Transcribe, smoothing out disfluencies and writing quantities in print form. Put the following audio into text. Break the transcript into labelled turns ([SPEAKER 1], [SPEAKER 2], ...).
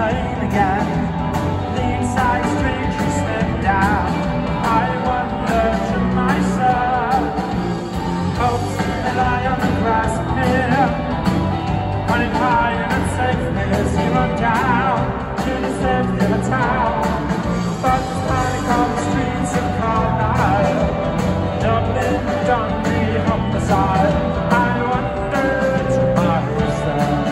[SPEAKER 1] plane again. The inside street she slipped down. I wonder to myself, hopes that I on the grass here, running high and unsafe as you run down to the center of the town. But there's panic on the streets of Carlisle, Dublin, Dundee, homicide. I wonder to myself.